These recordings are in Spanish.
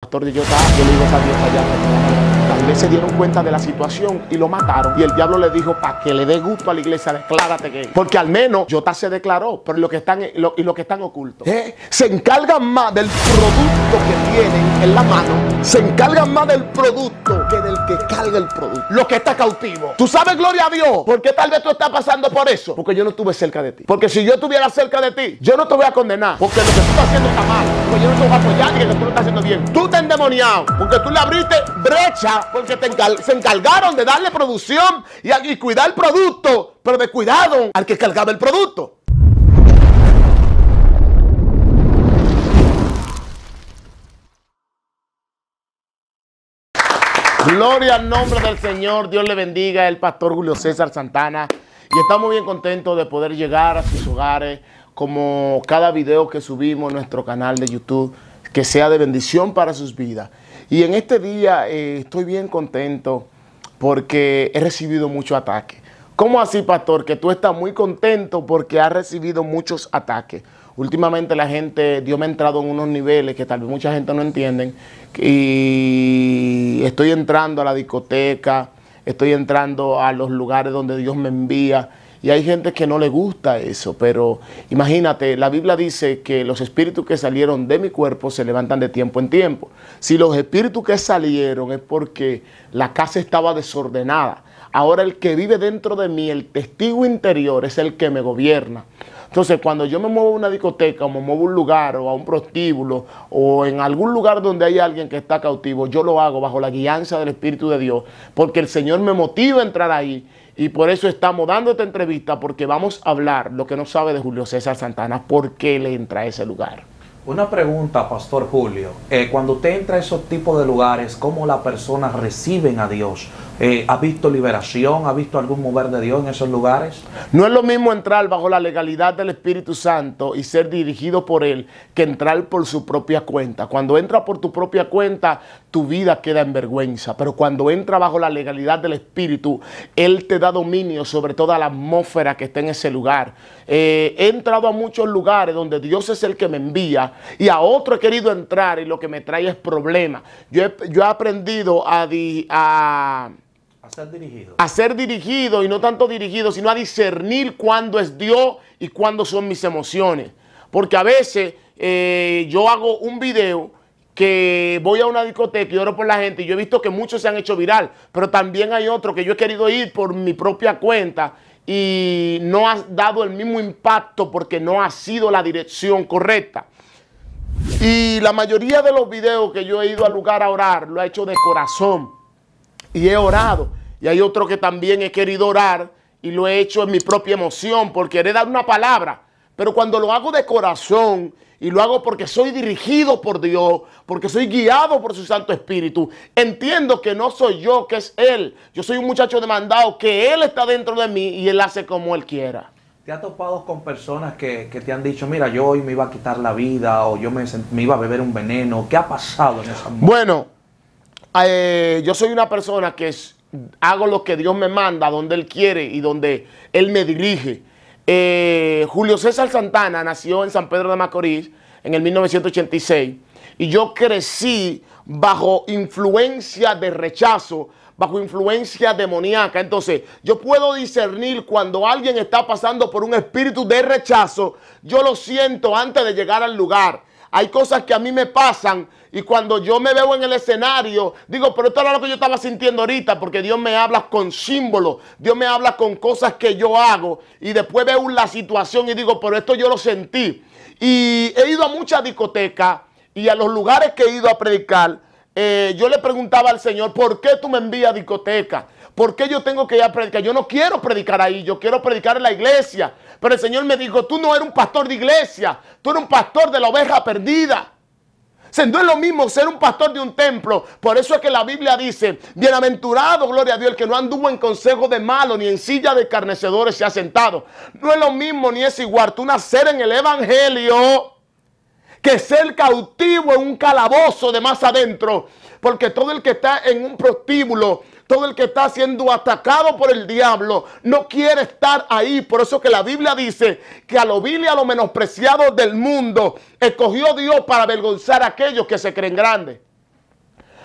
pastor de yo le digo a Dios allá. Tal vez se dieron cuenta de la situación y lo mataron. Y el diablo le dijo, para que le dé gusto a la iglesia, declárate gay. Porque al menos Jotá se declaró, pero los que están ocultos se encargan más del producto que tienen en la mano, se encargan más del producto que del que carga el producto. Lo que está cautivo. ¿Tú sabes, gloria a Dios, por qué tal vez tú estás pasando por eso? Porque yo no estuve cerca de ti. Porque si yo estuviera cerca de ti, yo no te voy a condenar. Porque lo que tú estás haciendo está mal. Porque yo no te voy a apoyar ni que tú lo estás haciendo bien. Tú te endemoniado. Porque tú le abriste brecha. Porque se encargaron de darle producción y cuidar el producto. Pero descuidaron al que cargaba el producto. Gloria al nombre del Señor. Dios le bendiga. El pastor Julio César Santana. Y estamos bien contentos de poder llegar a sus hogares. Como cada video que subimos en nuestro canal de YouTube, que sea de bendición para sus vidas. Y en este día estoy bien contento porque he recibido muchos ataques. ¿Cómo así, pastor? Que tú estás muy contento porque has recibido muchos ataques. Últimamente la gente, Dios me ha entrado en unos niveles que tal vez mucha gente no entienden. Y estoy entrando a la discoteca, estoy entrando a los lugares donde Dios me envía. Y hay gente que no le gusta eso, pero imagínate, la Biblia dice que los espíritus que salieron de mi cuerpo se levantan de tiempo en tiempo. Si los espíritus que salieron es porque la casa estaba desordenada. Ahora el que vive dentro de mí, el testigo interior, es el que me gobierna. Entonces, cuando yo me muevo a una discoteca o me muevo a un lugar o a un prostíbulo o en algún lugar donde hay alguien que está cautivo, yo lo hago bajo la guianza del Espíritu de Dios, porque el Señor me motiva a entrar ahí. Y por eso estamos dando esta entrevista, porque vamos a hablar lo que no sabe de Julio César Santana, por qué le entra a ese lugar. Una pregunta, Pastor Julio. Cuando usted entra a esos tipos de lugares, ¿cómo las personas reciben a Dios? ¿Ha visto liberación? ¿Ha visto algún mover de Dios en esos lugares? No es lo mismo entrar bajo la legalidad del Espíritu Santo y ser dirigido por Él que entrar por su propia cuenta. Cuando entra por tu propia cuenta, tu vida queda en vergüenza. Pero cuando entra bajo la legalidad del Espíritu, Él te da dominio sobre toda la atmósfera que está en ese lugar. He entrado a muchos lugares donde Dios es el que me envía y a otro he querido entrar y lo que me trae es problemas. Yo he aprendido a ser dirigido y no tanto dirigido, sino a discernir cuándo es Dios y cuándo son mis emociones. Porque a veces yo hago un video que voy a una discoteca y oro por la gente y yo he visto que muchos se han hecho viral, pero también hay otro que yo he querido ir por mi propia cuenta y no ha dado el mismo impacto porque no ha sido la dirección correcta. Y la mayoría de los videos que yo he ido al lugar a orar, lo he hecho de corazón y he orado. Y hay otro que también he querido orar y lo he hecho en mi propia emoción por querer dar una palabra. Pero cuando lo hago de corazón y lo hago porque soy dirigido por Dios, porque soy guiado por su Santo Espíritu, entiendo que no soy yo, que es Él. Yo soy un muchacho demandado, que Él está dentro de mí y Él hace como Él quiera. ¿Te has topado con personas que te han dicho, mira, yo hoy me iba a quitar la vida o yo me iba a beber un veneno? ¿Qué ha pasado en esa muerte? Bueno, yo soy una persona que hago lo que Dios me manda, donde Él quiere y donde Él me dirige. Julio César Santana nació en San Pedro de Macorís en el 1986 y yo crecí bajo influencia de rechazo, bajo influencia demoníaca. Entonces, yo puedo discernir cuando alguien está pasando por un espíritu de rechazo. Yo lo siento antes de llegar al lugar. Hay cosas que a mí me pasan y cuando yo me veo en el escenario, digo, pero esto era lo que yo estaba sintiendo ahorita, porque Dios me habla con símbolos, Dios me habla con cosas que yo hago y después veo la situación y digo, pero esto yo lo sentí. Y he ido a muchas discotecas y a los lugares que he ido a predicar, yo le preguntaba al Señor, ¿por qué tú me envías a discoteca? ¿Por qué yo tengo que ir a predicar? Yo no quiero predicar ahí, yo quiero predicar en la iglesia. Pero el Señor me dijo, tú no eres un pastor de iglesia, tú eres un pastor de la oveja perdida. O sea, no es lo mismo ser un pastor de un templo. Por eso es que la Biblia dice, bienaventurado, gloria a Dios, el que no anduvo en consejo de malo, ni en silla de escarnecedores se ha sentado. No es lo mismo ni es igual tú nacer en el evangelio que ser cautivo en un calabozo de más adentro. Porque todo el que está en un prostíbulo, todo el que está siendo atacado por el diablo, no quiere estar ahí. Por eso que la Biblia dice que a lo vil y a lo menospreciado del mundo escogió Dios para avergonzar a aquellos que se creen grandes.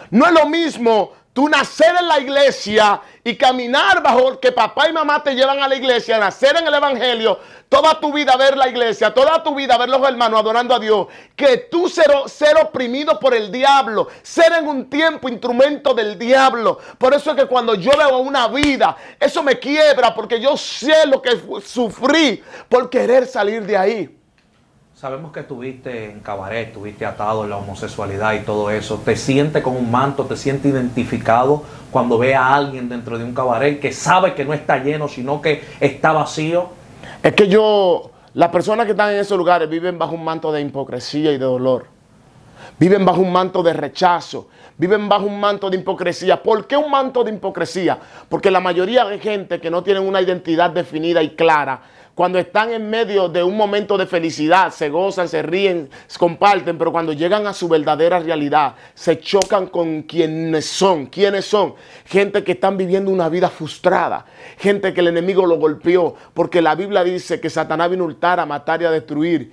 No es lo mismo tú nacer en la iglesia y caminar bajo que papá y mamá te llevan a la iglesia, nacer en el evangelio, toda tu vida ver la iglesia, toda tu vida ver los hermanos adorando a Dios, que tú ser oprimido por el diablo, ser en un tiempo instrumento del diablo. Por eso es que cuando yo veo una vida, eso me quiebra, porque yo sé lo que sufrí por querer salir de ahí. Sabemos que estuviste en cabaret, estuviste atado en la homosexualidad y todo eso. ¿Te sientes con un manto, te sientes identificado cuando ve a alguien dentro de un cabaret que sabe que no está lleno, sino que está vacío? Es que las personas que están en esos lugares viven bajo un manto de hipocresía y de dolor. Viven bajo un manto de rechazo. Viven bajo un manto de hipocresía. ¿Por qué un manto de hipocresía? Porque la mayoría de gente que no tienen una identidad definida y clara, cuando están en medio de un momento de felicidad, se gozan, se ríen, se comparten, pero cuando llegan a su verdadera realidad, se chocan con quienes son. ¿Quiénes son? Gente que están viviendo una vida frustrada, gente que el enemigo lo golpeó, porque la Biblia dice que Satanás vino a hurtar, a matar y a destruir.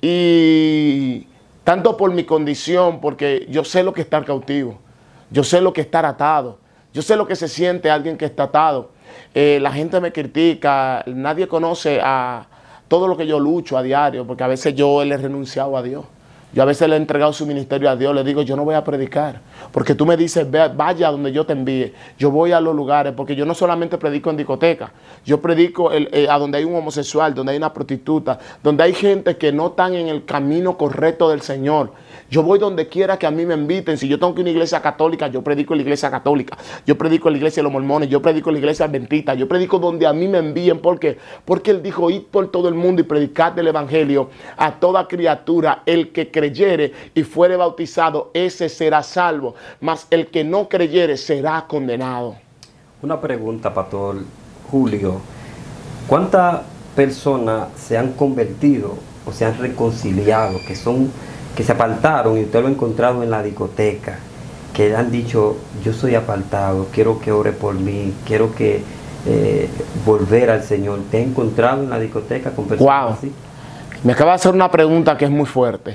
Y tanto por mi condición, porque yo sé lo que es estar cautivo, yo sé lo que es estar atado, yo sé lo que se siente alguien que está atado. La gente me critica, nadie conoce a todo lo que yo lucho a diario, porque a veces yo le he renunciado a Dios. Yo a veces le he entregado su ministerio a Dios, le digo, yo no voy a predicar, porque tú me dices, vaya donde yo te envíe. Yo voy a los lugares, porque yo no solamente predico en discoteca, yo predico a donde hay un homosexual, donde hay una prostituta, donde hay gente que no están en el camino correcto del Señor. Yo voy donde quiera que a mí me inviten. Si yo tengo que ir a una iglesia católica, yo predico en la iglesia católica. Yo predico en la iglesia de los mormones, yo predico en la iglesia adventista, yo predico donde a mí me envíen. ¿Por qué? Porque Él dijo, id por todo el mundo y predicad el evangelio a toda criatura. El que creyere y fuere bautizado, ese será salvo. Mas el que no creyere será condenado. Una pregunta, Pastor Julio. ¿Cuántas personas se han convertido o se han reconciliado, que se apartaron y usted lo ha encontrado en la discoteca, que han dicho, yo soy apartado, quiero que ore por mí, quiero que volver al Señor? ¿Te ha encontrado en la discoteca con personas así? Me acaba de hacer una pregunta que es muy fuerte,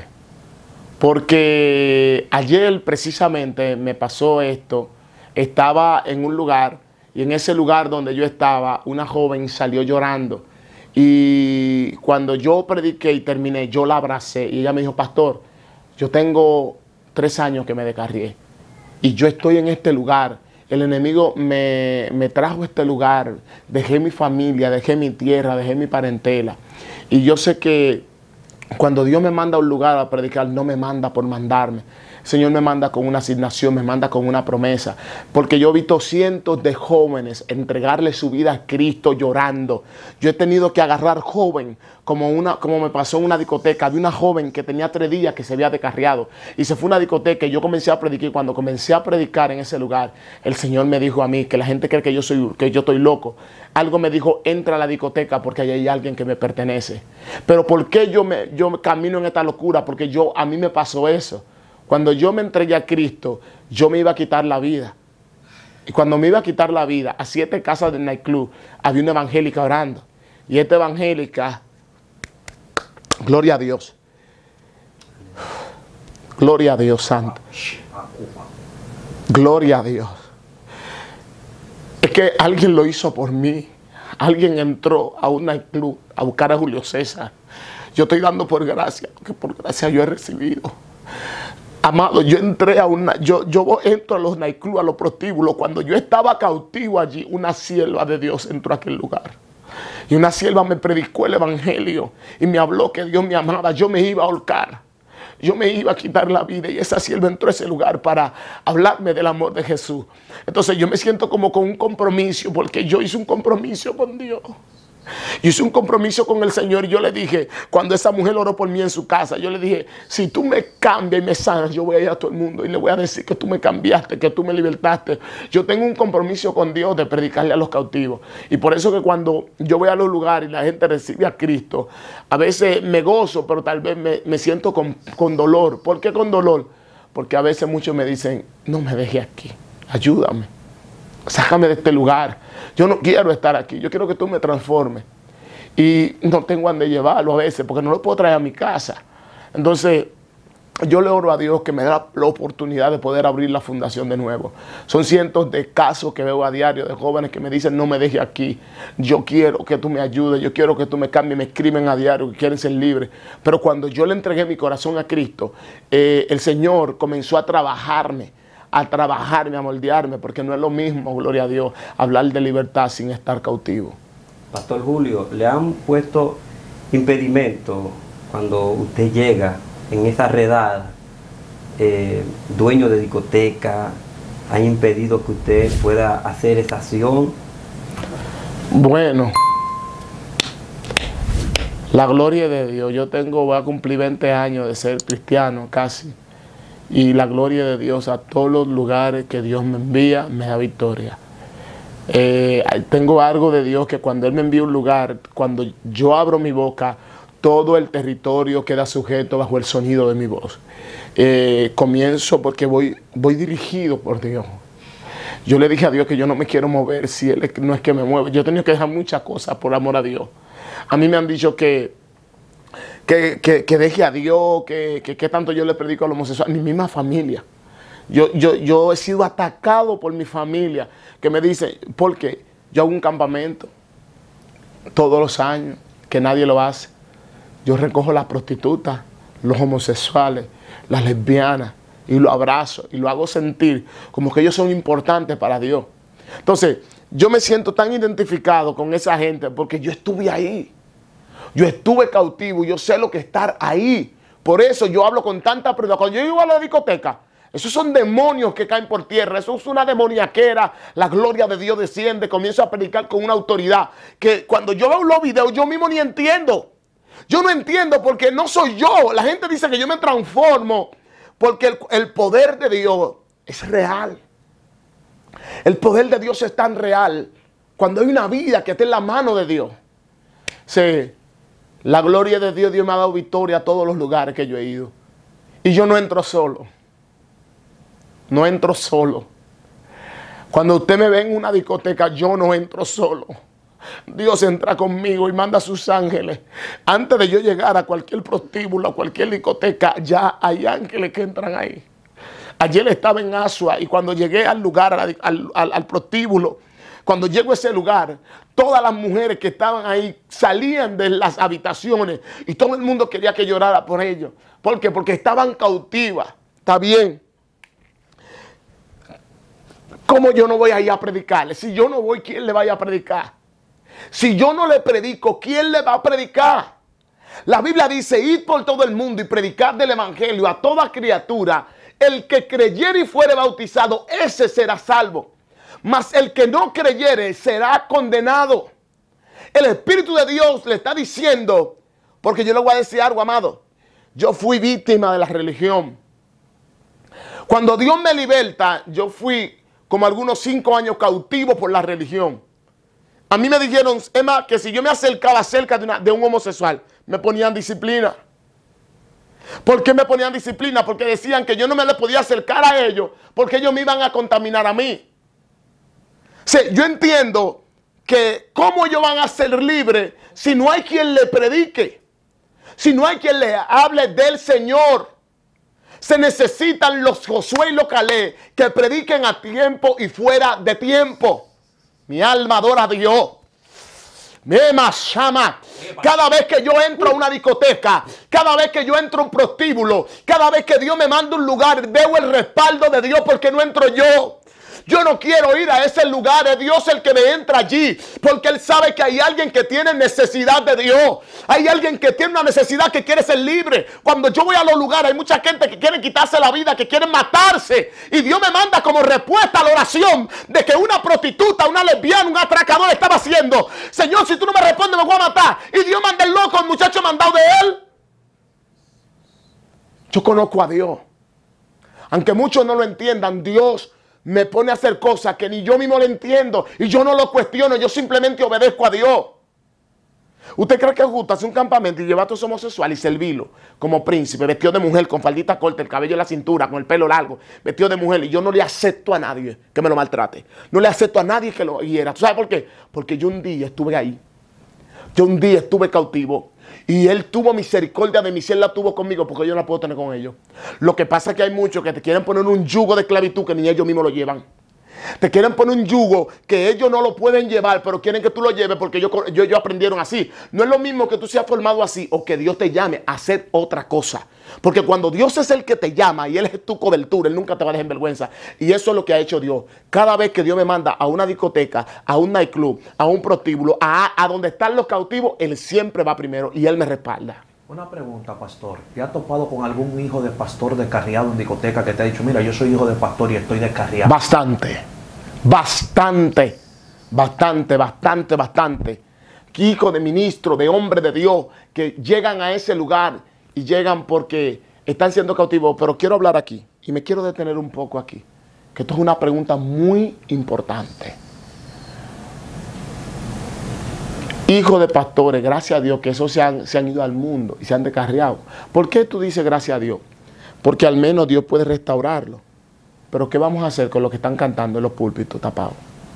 porque ayer precisamente me pasó esto. Estaba en un lugar, y en ese lugar donde yo estaba, una joven salió llorando. Y cuando yo prediqué y terminé, yo la abracé y ella me dijo, pastor, yo tengo 3 años que me descarrié y yo estoy en este lugar. El enemigo me trajo a este lugar, dejé mi familia, dejé mi tierra, dejé mi parentela. Y yo sé que cuando Dios me manda a un lugar a predicar, no me manda por mandarme. El Señor me manda con una asignación, me manda con una promesa. Porque yo he visto cientos de jóvenes entregarle su vida a Cristo llorando. Yo he tenido que agarrar joven, como me pasó en una discoteca. Había una joven que tenía 3 días que se había descarriado. Y se fue a una discoteca y yo comencé a predicar. Y cuando comencé a predicar en ese lugar, el Señor me dijo a mí, que la gente cree que yo estoy loco. Algo me dijo, entra a la discoteca porque ahí hay alguien que me pertenece. Pero ¿por qué yo camino en esta locura? Porque a mí me pasó eso. Cuando yo me entregué a Cristo, yo me iba a quitar la vida. Y cuando me iba a quitar la vida, a 7 casas del nightclub, había una evangélica orando. Y esta evangélica, gloria a Dios. Gloria a Dios santo. Gloria a Dios. Es que alguien lo hizo por mí. Alguien entró a un nightclub a buscar a Julio César. Yo estoy dando por gracia, porque por gracia yo he recibido. Amado, yo entré entro a los nightclubs, a los prostíbulos. Cuando yo estaba cautivo allí, una sierva de Dios entró a aquel lugar. Y una sierva me predicó el evangelio y me habló que Dios me amaba. Yo me iba a ahorcar. Yo me iba a quitar la vida y esa sierva entró a ese lugar para hablarme del amor de Jesús. Entonces yo me siento como con un compromiso, porque yo hice un compromiso con Dios. Yo hice un compromiso con el Señor y yo le dije, cuando esa mujer oró por mí en su casa, yo le dije, si tú me cambias y me sanas, yo voy a ir a todo el mundo y le voy a decir que tú me cambiaste, que tú me libertaste. Yo tengo un compromiso con Dios de predicarle a los cautivos. Y por eso que cuando yo voy a los lugares y la gente recibe a Cristo, a veces me gozo, pero tal vez me siento con dolor. ¿Por qué con dolor? Porque a veces muchos me dicen, no me dejes aquí, ayúdame, sácame de este lugar. Yo no quiero estar aquí, yo quiero que tú me transformes. Y no tengo a dónde llevarlo a veces, porque no lo puedo traer a mi casa. Entonces, yo le oro a Dios que me da la oportunidad de poder abrir la fundación de nuevo. Son cientos de casos que veo a diario de jóvenes que me dicen, no me dejes aquí, yo quiero que tú me ayudes, yo quiero que tú me cambies, me escriben a diario que quieren ser libres. Pero cuando yo le entregué mi corazón a Cristo, el Señor comenzó a trabajarme, a moldearme, porque no es lo mismo, gloria a Dios, hablar de libertad sin estar cautivo. Pastor Julio, ¿le han puesto impedimento cuando usted llega en esa redada? Dueño de discoteca han impedido que usted pueda hacer esa acción? Bueno, la gloria de Dios. Yo voy a cumplir 20 años de ser cristiano casi. Y la gloria de Dios a todos los lugares que Dios me envía me da victoria. Tengo algo de Dios que cuando Él me envía a un lugar, cuando yo abro mi boca, todo el territorio queda sujeto bajo el sonido de mi voz. Comienzo porque voy dirigido por Dios. Yo le dije a Dios que yo no me quiero mover si Él no es que me mueve. Yo he tenido que dejar muchas cosas por amor a Dios. A mí me han dicho que deje a Dios, que tanto yo le predico a los homosexuales, a mi misma familia. Yo he sido atacado por mi familia, que me dice, porque yo hago un campamento todos los años, que nadie lo hace. Yo recojo las prostitutas, los homosexuales, las lesbianas, y lo abrazo, y lo hago sentir como que ellos son importantes para Dios. Entonces, yo me siento tan identificado con esa gente, porque yo estuve ahí. Yo estuve cautivo, yo sé lo que es estar ahí. Por eso yo hablo con tanta prioridad. Cuando yo iba a la discoteca, esos son demonios que caen por tierra. Eso es una demoniaquera. La gloria de Dios desciende. Comienzo a predicar con una autoridad que cuando yo veo los videos, yo mismo ni entiendo. Yo no entiendo porque no soy yo. La gente dice que yo me transformo porque el poder de Dios es real. El poder de Dios es tan real cuando hay una vida que está en la mano de Dios. Sí, la gloria de Dios, Dios me ha dado victoria a todos los lugares que yo he ido. Y yo no entro solo. No entro solo. Cuando usted me ve en una discoteca, yo no entro solo. Dios entra conmigo y manda a sus ángeles. Antes de yo llegar a cualquier prostíbulo, a cualquier discoteca, ya hay ángeles que entran ahí. Ayer estaba en Asua y cuando llegué al lugar, al prostíbulo, cuando llego a ese lugar, todas las mujeres que estaban ahí salían de las habitaciones y todo el mundo quería que llorara por ellos. ¿Por qué? Porque estaban cautivas. Está bien. ¿Cómo yo no voy a ir a predicarle? Si yo no voy, ¿quién le vaya a predicar? Si yo no le predico, ¿quién le va a predicar? La Biblia dice, id por todo el mundo y predicad del evangelio a toda criatura. El que creyere y fuere bautizado, ese será salvo. Mas el que no creyere será condenado. El Espíritu de Dios le está diciendo, porque yo le voy a decir algo, amado. Yo fui víctima de la religión. Cuando Dios me liberta, yo fui como algunos 5 años cautivo por la religión. A mí me dijeron, Emma, que si yo me acercaba cerca de un homosexual, me ponían disciplina. ¿Por qué me ponían disciplina? Porque decían que yo no me le podía acercar a ellos, porque ellos me iban a contaminar a mí. Sí, yo entiendo que cómo ellos van a ser libres si no hay quien le predique, si no hay quien le hable del Señor. Se necesitan los Josué y los Caleb que prediquen a tiempo y fuera de tiempo. Mi alma adora a Dios. Cada vez que yo entro a una discoteca, cada vez que yo entro a un prostíbulo, cada vez que Dios me manda a un lugar, veo el respaldo de Dios porque no entro yo. Yo no quiero ir a ese lugar, es Dios el que me entra allí, porque Él sabe que hay alguien que tiene necesidad de Dios. Hay alguien que tiene una necesidad que quiere ser libre. Cuando yo voy a los lugares, hay mucha gente que quiere quitarse la vida, que quieren matarse. Y Dios me manda como respuesta a la oración de que una prostituta, una lesbiana, un atracador estaba haciendo. Señor, si tú no me respondes, me voy a matar. Y Dios manda el loco, el muchacho mandado de Él. Yo conozco a Dios. Aunque muchos no lo entiendan, Dios me pone a hacer cosas que ni yo mismo le entiendo y yo no lo cuestiono, yo simplemente obedezco a Dios. ¿Usted cree que es justo hacer un campamento y llevar a todos los homosexuales y servirlo como príncipe, vestido de mujer, con faldita corta, el cabello en la cintura, con el pelo largo, vestido de mujer? Y yo no le acepto a nadie que me lo maltrate. No le acepto a nadie que lo hiera. ¿Tú sabes por qué? Porque yo un día estuve ahí. Yo un día estuve cautivo y Él tuvo misericordia de mí, si Él la tuvo conmigo, porque yo no la puedo tener con ellos. Lo que pasa es que hay muchos que te quieren poner un yugo de esclavitud que ni ellos mismos lo llevan. Te quieren poner un yugo que ellos no lo pueden llevar, pero quieren que tú lo lleves porque ellos aprendieron así. No es lo mismo que tú seas formado así o que Dios te llame a hacer otra cosa. Porque cuando Dios es el que te llama y Él es tu cobertura, Él nunca te va a dejar en vergüenza. Y eso es lo que ha hecho Dios. Cada vez que Dios me manda a una discoteca, a un nightclub, a un prostíbulo, a donde están los cautivos, Él siempre va primero y Él me respalda. Una pregunta, pastor. ¿Te has topado con algún hijo de pastor descarriado en discoteca que te ha dicho, mira, yo soy hijo de pastor y estoy descarriado? Bastante. Hijos de ministros, de hombres de Dios, que llegan a ese lugar y llegan porque están siendo cautivos. Pero quiero hablar aquí y me quiero detener un poco aquí, que esto es una pregunta muy importante. Hijos de pastores, gracias a Dios que esos se han ido al mundo y se han descarriado. ¿Por qué tú dices gracias a Dios? Porque al menos Dios puede restaurarlo. Pero ¿qué vamos a hacer con los que están cantando en los púlpitos tapados?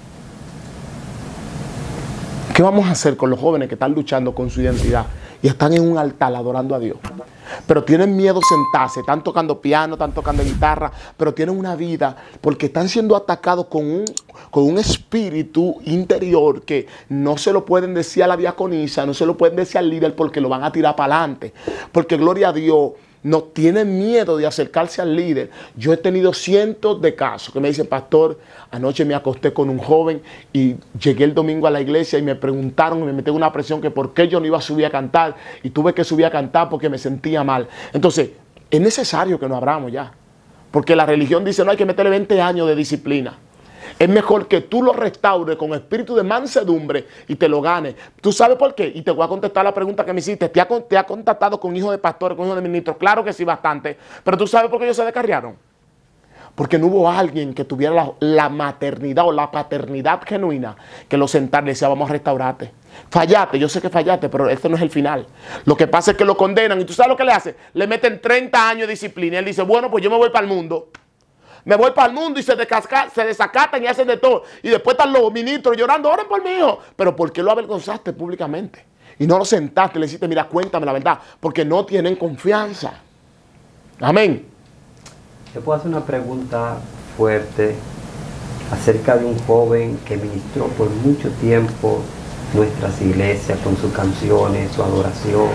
¿Qué vamos a hacer con los jóvenes que están luchando con su identidad y están en un altar adorando a Dios? Pero tienen miedo sentarse, están tocando piano, están tocando guitarra, pero tienen una vida porque están siendo atacados con un espíritu interior que no se lo pueden decir a la diaconisa, no se lo pueden decir al líder porque lo van a tirar para adelante. Porque gloria a Dios, no tienen miedo de acercarse al líder. Yo he tenido cientos de casos que me dicen, pastor, anoche me acosté con un joven y llegué el domingo a la iglesia y me preguntaron y me metieron una presión que por qué yo no iba a subir a cantar y tuve que subir a cantar porque me sentía mal. Entonces, es necesario que nos abramos ya, porque la religión dice no hay que meterle 20 años de disciplina. Es mejor que tú lo restaures con espíritu de mansedumbre y te lo ganes. ¿Tú sabes por qué? Y te voy a contestar la pregunta que me hiciste. ¿Te ha contactado con hijos de pastores, con hijos de ministros? Claro que sí, bastante. Pero ¿tú sabes por qué ellos se descarriaron? Porque no hubo alguien que tuviera la maternidad o la paternidad genuina que lo sentara y le decía, vamos a restaurarte. Fallaste, yo sé que fallaste, pero este no es el final. Lo que pasa es que lo condenan. ¿Y tú sabes lo que le hacen? Le meten 30 años de disciplina. Y él dice, bueno, pues yo me voy para el mundo. Me voy para el mundo y se desacatan y hacen de todo. Y después están los ministros llorando, oren por mi hijo. Pero ¿por qué lo avergonzaste públicamente? Y no lo sentaste y le dijiste, mira, cuéntame la verdad. Porque no tienen confianza. Amén. Te puedo hacer una pregunta fuerte acerca de un joven que ministró por mucho tiempo nuestras iglesias con sus canciones, su adoración.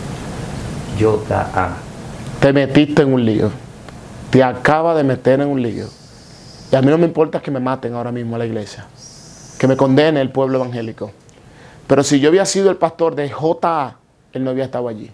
J.A. Te metiste en un lío. Te acaba de meter en un lío. Y a mí no me importa que me maten ahora mismo a la iglesia. Que me condene el pueblo evangélico. Pero si yo había sido el pastor de J.A., él no había estado allí.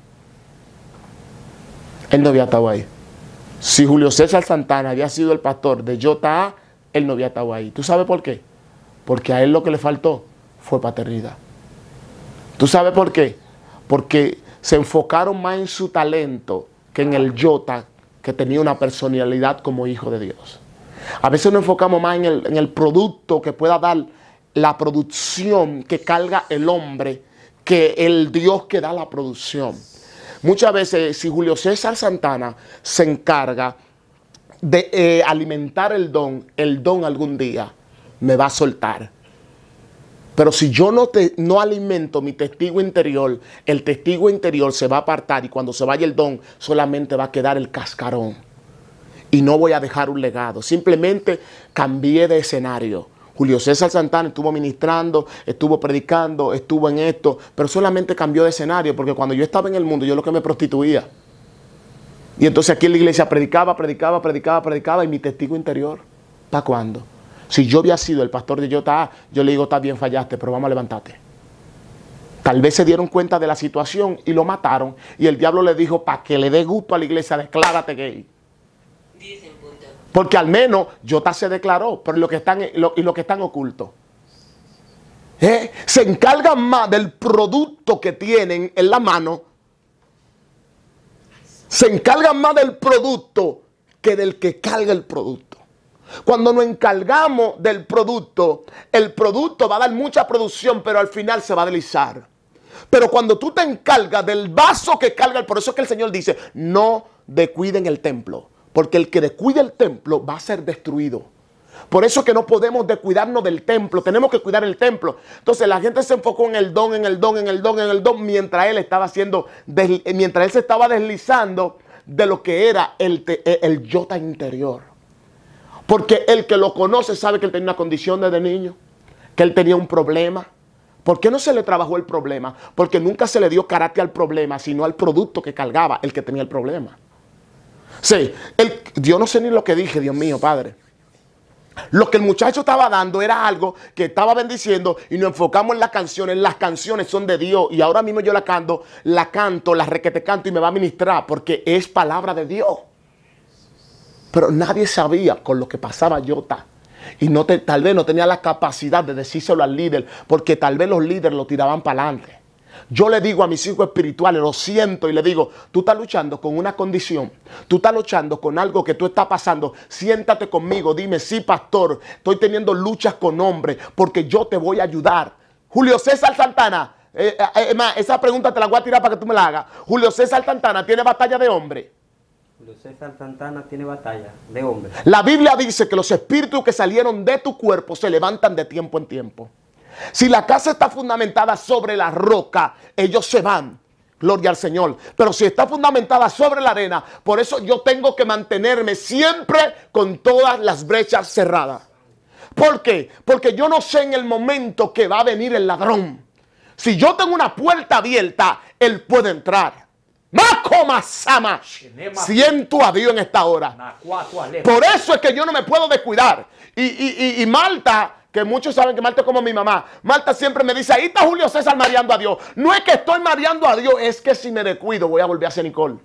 Él no había estado ahí. Si Julio César Santana había sido el pastor de J.A., él no había estado ahí. ¿Tú sabes por qué? Porque a él lo que le faltó fue paternidad. ¿Tú sabes por qué? Porque se enfocaron más en su talento que en el J.A., que tenía una personalidad como hijo de Dios. A veces nos enfocamos más en el producto que pueda dar la producción que carga el hombre que el Dios que da la producción. Muchas veces, si Julio César Santana se encarga de alimentar el don algún día me va a soltar. Pero si yo no alimento mi testigo interior, el testigo interior se va a apartar y cuando se vaya el don solamente va a quedar el cascarón. Y no voy a dejar un legado. Simplemente cambié de escenario. Julio César Santana estuvo ministrando, estuvo predicando, estuvo en esto, pero solamente cambió de escenario porque cuando yo estaba en el mundo yo lo que me prostituía. Y entonces aquí en la iglesia predicaba y mi testigo interior, ¿para cuándo? Si yo había sido el pastor de J.A., yo le digo, está bien, fallaste, pero vamos a levantarte. Tal vez se dieron cuenta de la situación y lo mataron. Y el diablo le dijo, para que le dé gusto a la iglesia, declárate gay. Porque al menos J.A. se declaró, pero los que están ocultos. Se encargan más del producto que tienen en la mano. Se encargan más del producto que del que carga el producto. Cuando nos encargamos del producto, el producto va a dar mucha producción, pero al final se va a deslizar. Pero cuando tú te encargas del vaso que carga, por eso es que el Señor dice, no descuiden el templo, porque el que descuide el templo va a ser destruido. Por eso es que no podemos descuidarnos del templo. Tenemos que cuidar el templo. Entonces la gente se enfocó en el don, en el don, en el don, en el don, mientras él estaba mientras él se estaba deslizando de lo que era el yo tan interior. Porque el que lo conoce sabe que él tenía una condición desde niño, que él tenía un problema. ¿Por qué no se le trabajó el problema? Porque nunca se le dio carácter al problema, sino al producto que cargaba el que tenía el problema. Sí, yo no sé ni lo que dije, Dios mío, Padre. Lo que el muchacho estaba dando era algo que estaba bendiciendo y nos enfocamos en las canciones. Las canciones son de Dios y ahora mismo yo la canto, la requete canto y me va a ministrar porque es palabra de Dios. Pero nadie sabía con lo que pasaba Jota. Y tal vez no tenía la capacidad de decírselo al líder, porque tal vez los líderes lo tiraban para adelante. Yo le digo a mis hijos espirituales, lo siento, y le digo, tú estás luchando con una condición, tú estás luchando con algo que tú estás pasando, siéntate conmigo, dime, sí, pastor, estoy teniendo luchas con hombres, porque yo te voy a ayudar. Julio César Santana, esa pregunta te la voy a tirar para que tú me la hagas. Julio César Santana, ¿tiene batalla de hombre? Julio César Santana tiene batalla de hombre. La Biblia dice que los espíritus que salieron de tu cuerpo se levantan de tiempo en tiempo. Si la casa está fundamentada sobre la roca, ellos se van. Gloria al Señor. Pero si está fundamentada sobre la arena, por eso yo tengo que mantenerme siempre con todas las brechas cerradas. ¿Por qué? Porque yo no sé en el momento que va a venir el ladrón. Si yo tengo una puerta abierta, él puede entrar. Sama. Siento a Dios en esta hora. Por eso es que yo no me puedo descuidar. Y Marta, que muchos saben que Marta es como mi mamá, Marta siempre me dice, ahí está Julio César mareando a Dios. No es que estoy mareando a Dios, es que si me descuido voy a volver a ser Nicole.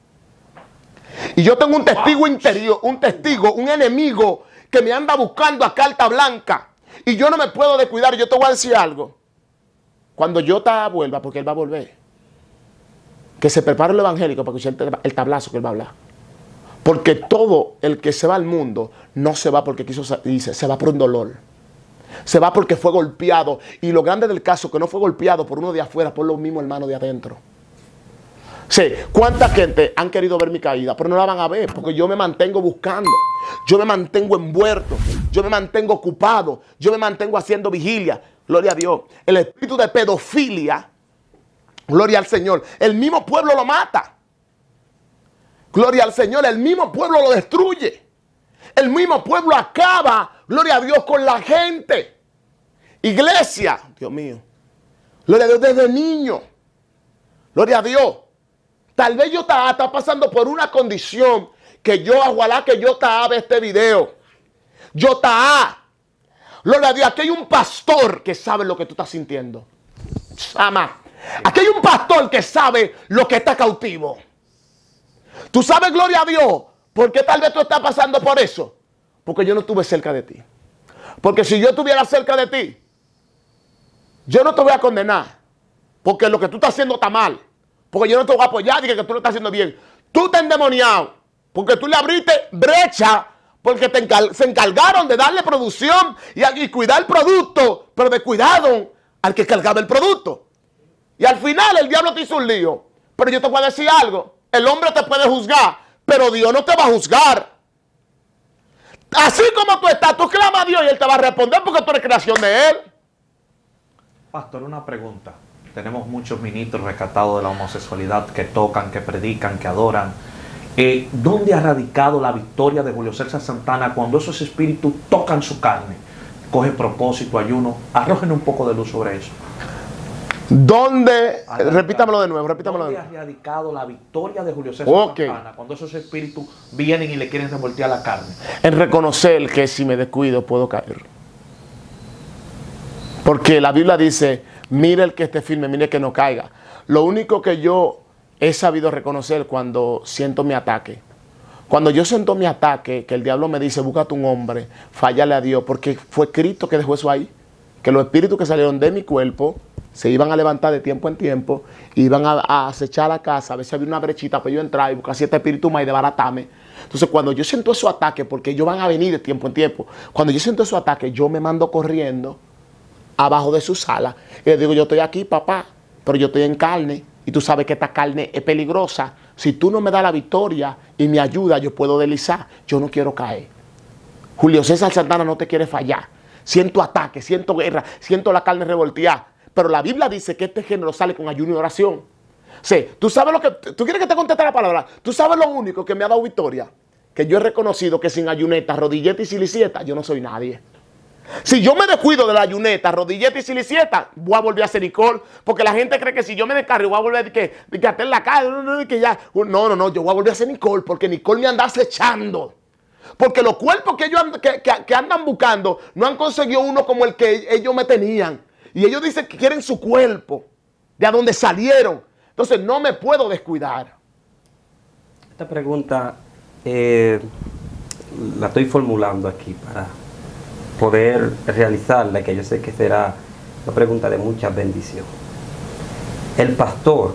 Y yo tengo un testigo interior, un enemigo que me anda buscando a carta blanca. Y yo no me puedo descuidar. Yo te voy a decir algo. Cuando Jota vuelva, porque él va a volver, que se prepare el evangélico para escuchar el tablazo que él va a hablar. Porque todo el que se va al mundo no se va porque quiso irse, se va por un dolor. Se va porque fue golpeado. Y lo grande del caso es que no fue golpeado por uno de afuera, por los mismos hermanos de adentro. Sí, ¿cuánta gente han querido ver mi caída? Pero no la van a ver porque yo me mantengo buscando. Yo me mantengo envuelto. Yo me mantengo ocupado. Yo me mantengo haciendo vigilia. Gloria a Dios. El espíritu de pedofilia, gloria al Señor, el mismo pueblo lo mata. Gloria al Señor, el mismo pueblo lo destruye. El mismo pueblo acaba, gloria a Dios, con la gente. Iglesia, Dios mío, gloria a Dios desde niño. Gloria a Dios. Tal vez yo está pasando por una condición que ojalá que yo ve este video. Gloria a Dios, aquí hay un pastor que sabe lo que tú estás sintiendo. Ama. Aquí hay un pastor que sabe lo que está cautivo. Tú sabes, gloria a Dios, ¿por qué tal vez tú estás pasando por eso? Porque yo no estuve cerca de ti. Porque si yo estuviera cerca de ti, yo no te voy a condenar. Porque lo que tú estás haciendo está mal. Porque yo no te voy a apoyar y que tú lo estás haciendo bien. Tú te endemoniado. Porque tú le abriste brecha. Porque se encargaron de darle producción y cuidar el producto. Pero descuidaron al que cargaba el producto. Y al final el diablo te hizo un lío. Pero yo te voy a decir algo. El hombre te puede juzgar, pero Dios no te va a juzgar. Así como tú estás, tú clamas a Dios y Él te va a responder porque tú eres creación de Él. Pastor, una pregunta. Tenemos muchos ministros rescatados de la homosexualidad que tocan, que predican, que adoran. ¿Dónde ha radicado la victoria de Julio César Santana cuando esos espíritus tocan su carne? Coge propósito, ayuno. Arrojen un poco de luz sobre eso. ¿Dónde? Repítamelo de nuevo, ¿Dónde ha radicado la victoria de Julio César Santana cuando esos espíritus vienen y le quieren revoltear la carne? En reconocer que si me descuido puedo caer. Porque la Biblia dice, mire el que esté firme, mire que no caiga. Lo único que yo he sabido reconocer cuando siento mi ataque. Cuando yo siento mi ataque, que el diablo me dice, búscate un hombre, fállale a Dios, porque fue Cristo que dejó eso ahí. Que los espíritus que salieron de mi cuerpo se iban a levantar de tiempo en tiempo, iban a acechar la casa, a ver si había una brechita para yo entrar y buscar 7 espíritus más y desbaratarme. Entonces, cuando yo siento esos ataques, porque ellos van a venir de tiempo en tiempo, cuando yo siento esos ataques, yo me mando corriendo abajo de su sala y le digo, yo estoy aquí, papá, pero yo estoy en carne y tú sabes que esta carne es peligrosa. Si tú no me das la victoria y me ayuda, yo puedo deslizar. Yo no quiero caer. Julio César Santana no te quiere fallar. Siento ataque, siento guerra, siento la carne revolteada. Pero la Biblia dice que este género sale con ayuno y oración. Sí, tú sabes lo que... ¿Tú quieres que te conteste la palabra? Tú sabes lo único que me ha dado victoria. Que yo he reconocido que sin ayuneta, rodilleta y silicieta, yo no soy nadie. Si yo me descuido de la ayuneta, rodilleta y silicieta, voy a volver a ser Nicole. Porque la gente cree que si yo me descargo, voy a volver a que estar en la calle, que ya... No, yo voy a volver a ser Nicole, porque Nicole me anda acechando. Porque los cuerpos que ellos que andan buscando no han conseguido uno como el que ellos me tenían. Y ellos dicen que quieren su cuerpo, de a donde salieron. Entonces no me puedo descuidar. Esta pregunta la estoy formulando aquí para poder realizarla, que yo sé que será una pregunta de mucha bendición. El pastor,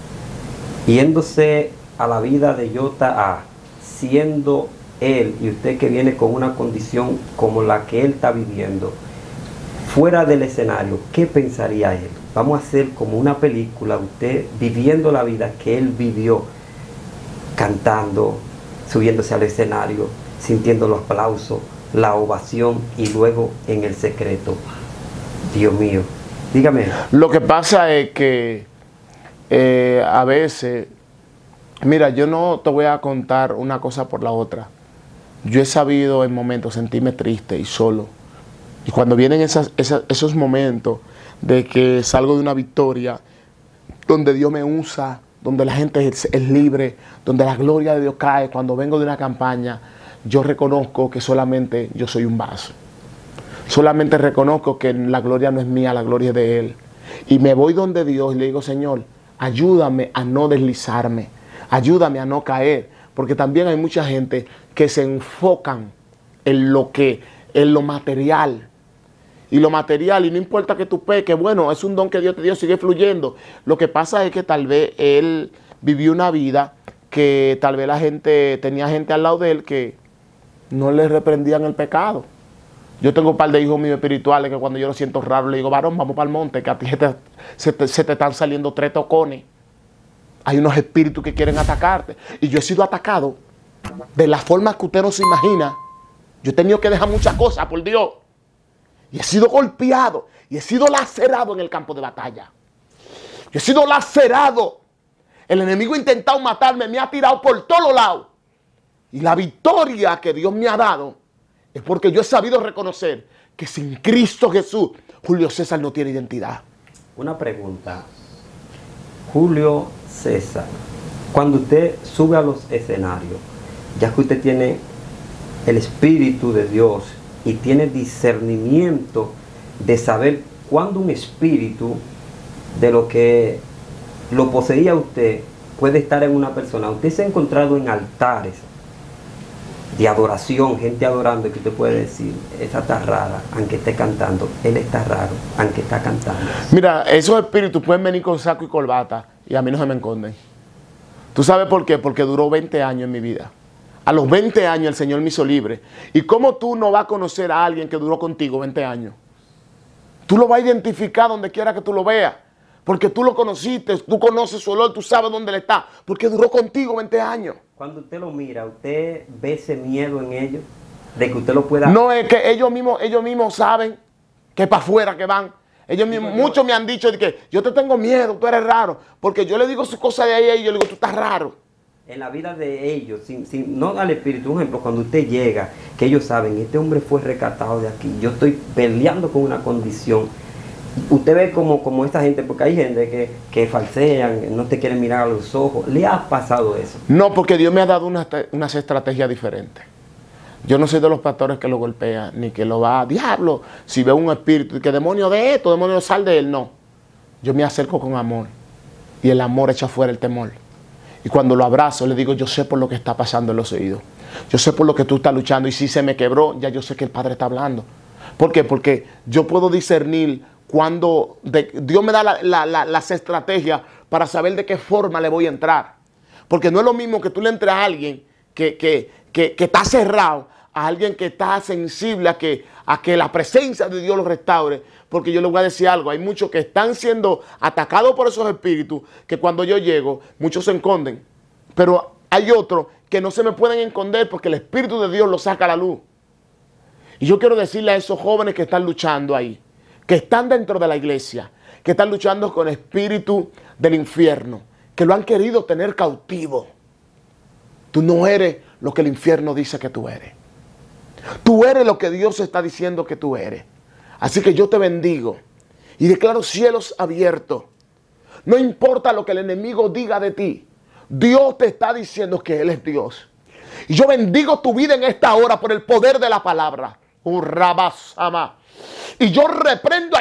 yéndose a la vida de J.A., siendo él y usted que viene con una condición como la que él está viviendo, fuera del escenario, ¿qué pensaría él? Vamos a hacer como una película, usted viviendo la vida que él vivió, cantando, subiéndose al escenario, sintiendo los aplausos, la ovación y luego en el secreto. Dios mío, dígame. Lo que pasa es que a veces, mira, yo no te voy a contar una cosa por la otra. Yo he sabido en momentos sentirme triste y solo. Y cuando vienen esos momentos de que salgo de una victoria, donde Dios me usa, donde la gente es libre, donde la gloria de Dios cae, cuando vengo de una campaña, yo reconozco que solamente yo soy un vaso. Solamente reconozco que la gloria no es mía, la gloria es de Él. Y me voy donde Dios y le digo, Señor, ayúdame a no deslizarme, ayúdame a no caer, porque también hay mucha gente que se enfocan en lo material. Y lo material, y no importa que tú peques, bueno, es un don que Dios te dio, sigue fluyendo. Lo que pasa es que tal vez él vivió una vida que tal vez tenía gente al lado de él que no le reprendían el pecado. Yo tengo un par de hijos míos espirituales que cuando yo lo siento raro le digo, varón, vamos para el monte, que a ti se te están saliendo 3 tocones. Hay unos espíritus que quieren atacarte. Y yo he sido atacado de la forma que usted no se imagina. Yo he tenido que dejar muchas cosas, por Dios. Y he sido golpeado. Y he sido lacerado en el campo de batalla. Yo he sido lacerado. El enemigo ha intentado matarme. Me ha tirado por todos lados. Y la victoria que Dios me ha dado es porque yo he sabido reconocer que sin Cristo Jesús, Julio César no tiene identidad. Una pregunta. Julio César, cuando usted sube a los escenarios, ya que usted tiene el Espíritu de Dios y tiene discernimiento de saber cuándo un espíritu de lo que lo poseía usted puede estar en una persona. Usted se ha encontrado en altares de adoración, gente adorando, que usted puede decir, esa está rara, aunque esté cantando, él está raro, aunque está cantando. Mira, esos espíritus pueden venir con saco y corbata y a mí no se me esconden. ¿Tú sabes por qué? Porque duró 20 años en mi vida. A los 20 años el Señor me hizo libre. ¿Y cómo tú no vas a conocer a alguien que duró contigo 20 años? Tú lo vas a identificar donde quiera que tú lo veas. Porque tú lo conociste, tú conoces su olor, tú sabes dónde él está. Porque duró contigo 20 años. Cuando usted lo mira, ¿usted ve ese miedo en ellos? De que usted lo pueda... No, es que ellos mismos saben que para afuera que van. Ellos mismos, muchos me han dicho de que yo te tengo miedo, tú eres raro. Porque yo le digo sus cosas de ahí a ellos, yo le digo, tú estás raro. En la vida de ellos, no al espíritu, un ejemplo, cuando usted llega, que ellos saben, este hombre fue rescatado de aquí, yo estoy peleando con una condición. Usted ve como esta gente, porque hay gente que falsean, no te quieren mirar a los ojos. ¿Le ha pasado eso? No, porque Dios me ha dado unas estrategias diferentes. Yo no soy de los pastores que lo golpean, ni que lo va a diablo. Si veo un espíritu, que demonio de esto, demonio sal de él, no. Yo me acerco con amor. Y el amor echa fuera el temor. Y cuando lo abrazo, le digo, yo sé por lo que está pasando en los oídos. Yo sé por lo que tú estás luchando. Y si se me quebró, ya yo sé que el Padre está hablando. ¿Por qué? Porque yo puedo discernir cuando Dios me da las estrategias para saber de qué forma le voy a entrar. Porque no es lo mismo que tú le entres a alguien que está cerrado, a alguien que está sensible a que la presencia de Dios lo restaure. Porque yo les voy a decir algo, hay muchos que están siendo atacados por esos espíritus, que cuando yo llego, muchos se esconden. Pero hay otros que no se me pueden esconder porque el Espíritu de Dios los saca a la luz. Y yo quiero decirle a esos jóvenes que están luchando ahí, que están dentro de la iglesia, que están luchando con el espíritu del infierno, que lo han querido tener cautivo. Tú no eres lo que el infierno dice que tú eres. Tú eres lo que Dios está diciendo que tú eres. Así que yo te bendigo y declaro cielos abiertos. No importa lo que el enemigo diga de ti. Dios te está diciendo que Él es Dios. Y yo bendigo tu vida en esta hora por el poder de la palabra. Y yo reprendo,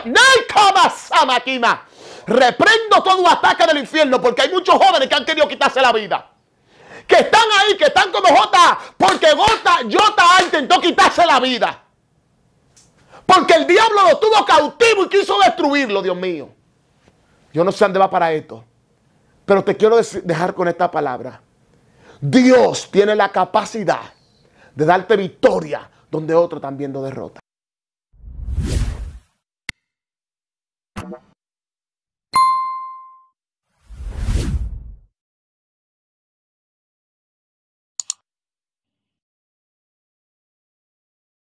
reprendo todo ataque del infierno, porque hay muchos jóvenes que han querido quitarse la vida. Que están ahí, que están como Jota, porque Jota intentó quitarse la vida. Porque el diablo lo tuvo cautivo y quiso destruirlo, Dios mío. Yo no sé dónde va para esto, pero te quiero dejar con esta palabra. Dios tiene la capacidad de darte victoria donde otro también lo derrota.